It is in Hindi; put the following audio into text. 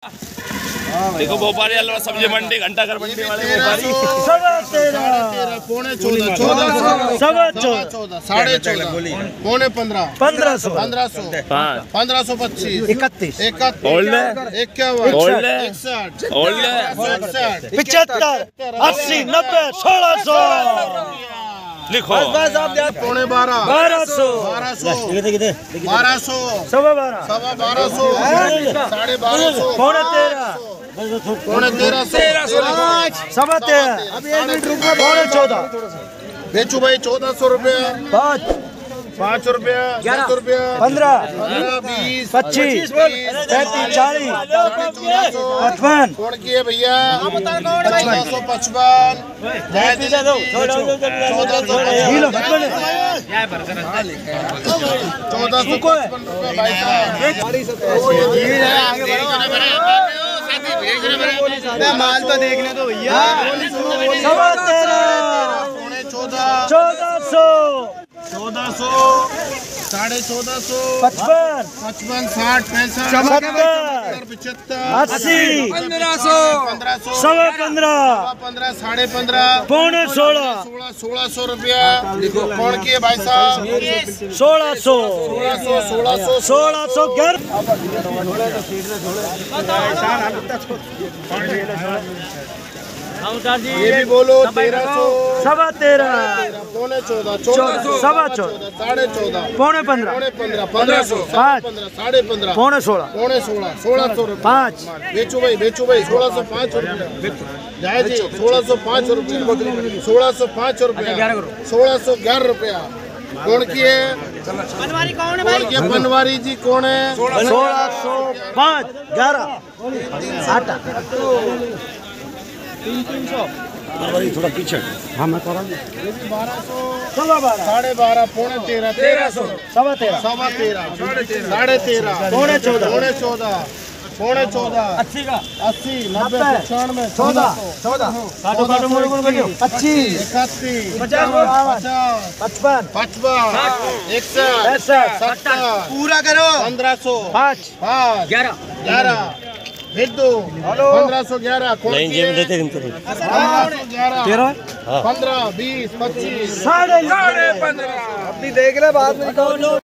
देखो भोपाली हलवा सब्जी मंडी घंटाघर मंडी वाले भोपाली 13.5 पौने 14 14 साढ़े 14 पौने 15 1500 1525 31 ओल्ड 51 ओल्ड 61 ओल्ड 75 80 90 1600 लिखो पौने 12 1200 1200 सवा 12 1200 साढ़े 1200 पौने 13 पौने 1300 सवा 13 पौने 14 बेचू भाई 1400 रुपया 5 रुपया 10 रुपया 15 20 25 35 40 55 कौन की है भैया 1455 माल तो देखने दो भैया 1400 साढ़े 1400 55 55 60 65 75 80 1500 सवा 15 15 साढ़े 15 पौने 16 1600 रुपया कौन की है भाई साहब 1600 1600 ये भी बोलो 1300 सवा 13 पौने 14 सवा 14 साढ़े 14 पौने 15 15 1500 5 साढ़े 15 पौने 16 1600 रुपये 5 बेचो भाई 1605 रुपये जाए जी 1605 रुपये 1605 रुपये 1611 रुपया कौन की है बनवारी कौन है कौन की है बनवारी जी कौन है 1605 11 आटा थोड़ा पीछे हाँ मैं करा सवा 12 साढ़े 12 पौने 13 1300 सवा 13 सवा 13 साढ़े 13 पौने 14 पौने 14 पौने 14 80 का 80 90 95 14 काटो काटो मोड़ मोड़ काटो 25 31 50 55 55 61 70 पूरा करो 1500 5 11 भेज दो 1511 कौन की है 1511 15 20 25 15 अपनी देख ले बाद में